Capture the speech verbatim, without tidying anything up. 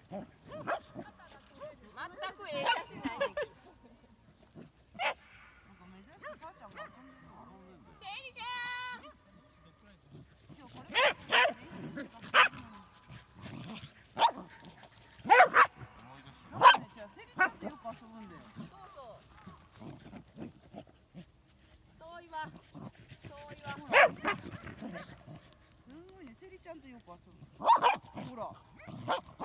くええ写真ないねんけど。セリちゃん。セリちゃんってよく遊ぶんだよ。そうそう。遠いわ。遠いわ。ほら。すごいね、セリちゃんとよく遊ぶ。ほら。